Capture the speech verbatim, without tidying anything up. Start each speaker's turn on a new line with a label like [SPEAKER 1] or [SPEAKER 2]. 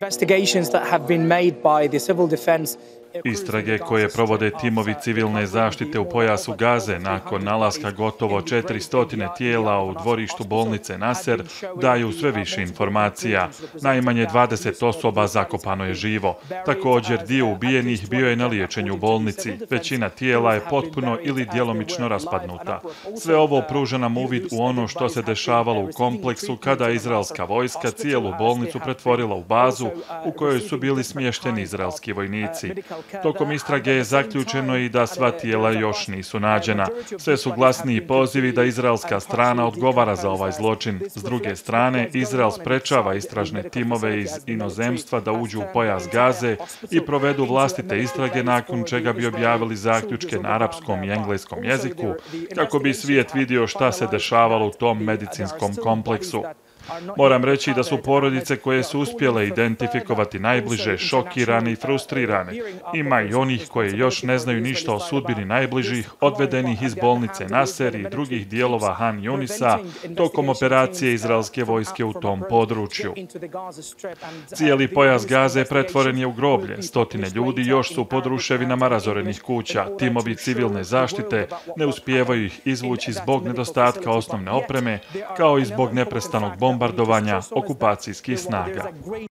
[SPEAKER 1] Investigations that have been made by the civil defense.
[SPEAKER 2] Istrage koje provode timovi civilne zaštite u pojasu Gaze nakon nalaska gotovo četiristo tijela u dvorištu bolnice Nasser daju sve više informacija. Najmanje dvadeset osoba zakopano je živo. Također, dio ubijenih bio je na liječenju u bolnici. Većina tijela je potpuno ili djelomično raspadnuta. Sve ovo pruža nam uvid u ono što se dešavalo u kompleksu kada je izraelska vojska cijelu bolnicu pretvorila u bazu u kojoj su bili smješteni izraelski vojnici. Tokom istrage je zaključeno i da sva tijela još nisu nađena. Sve su glasniji pozivi da izraelska strana odgovara za ovaj zločin. S druge strane, Izrael sprečava istražne timove iz inozemstva da uđu u pojas Gaze i provedu vlastite istrage, nakon čega bi objavili zaključke na arapskom i engleskom jeziku, kako bi svijet vidio šta se dešavalo u tom medicinskom kompleksu. Moram reći da su porodice koje su uspjele identifikovati najbliže šokirane i frustrirane. Ima i onih koje još ne znaju ništa o sudbini najbližih, odvedenih iz bolnice Nasser i drugih dijelova Han Yunisa tokom operacije izraelske vojske u tom području. Cijeli pojas Gaze pretvoren je u groblje. Stotine ljudi još su pod ruševinama razorenih kuća. Timovi civilne zaštite ne uspijevaju ih izvući zbog nedostatka osnovne opreme, kao i zbog neprestanog bombardovanja okupacijskih snaga.